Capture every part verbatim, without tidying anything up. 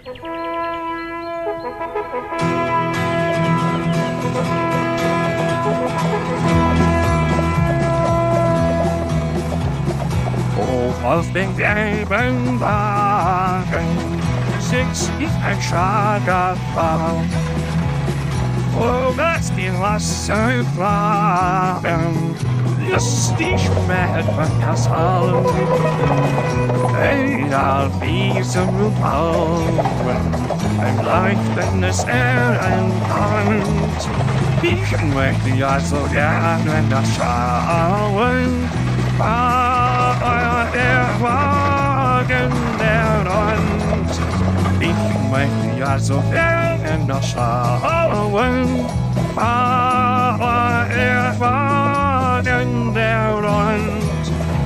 Hoch auf den gelben Wagen sitzt ein Schlagerfrau. Vorwärts die Wasserfragen, lustig schmeckt das All. Egal wie sie nun bauen, ein leuchtendes Ehrenhand. Ich möchte ja so gerne das schauen, war der Wagen der Rand. Ich möchte ja so gerne das schauen, war der Wagen der Rand.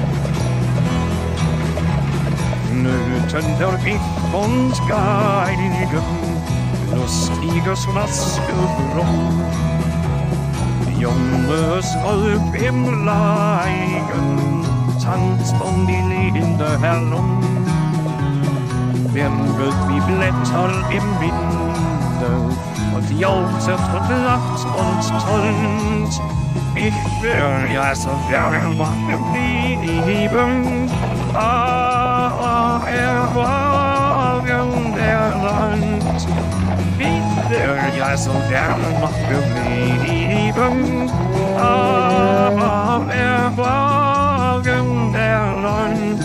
Nöten der Pfiff und Geigen, lustiges Maskenrum. Junges Volk im Leigen tanzt um die Linde herum. Wirbelt wie Blätter im Winde und jauchzt und lacht und tollt. Ich will ja so gerne mal lieben, ah, er Wagen der Land. Ich will ja so gerne noch lieben, ah, er Wagen der Land.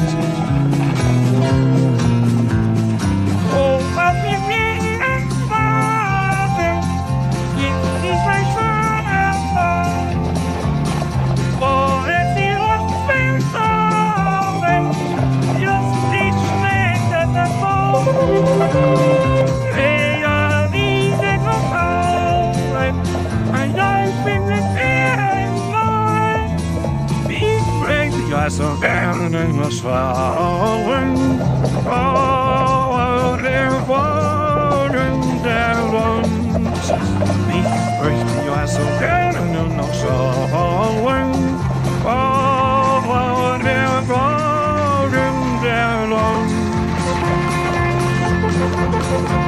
Oh, was mir ein Wagen, gibt nicht mein Vater. Oh, es die Rücken saugen, just die schmeckt das Boot. Ja, so gerne was schauen, oh, der Wagen der Land. Ich möchte ja so gerne noch schauen, oh, der Wagen der Land.